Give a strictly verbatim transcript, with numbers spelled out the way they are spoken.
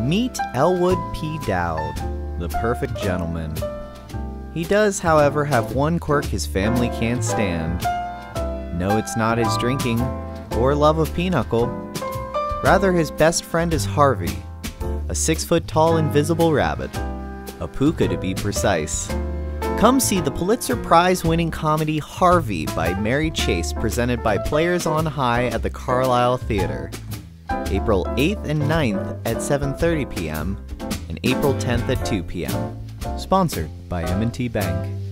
Meet Elwood P. Dowd, the perfect gentleman. He does, however, have one quirk his family can't stand. No, it's not his drinking or love of pinochle. Rather, his best friend is Harvey, a six-foot-tall invisible rabbit. A puka to be precise. Come see the Pulitzer Prize-winning comedy Harvey by Mary Chase, presented by Players on High at the Carlisle Theater. April eighth and ninth at seven thirty p m and April tenth at two p m Sponsored by M and T Bank.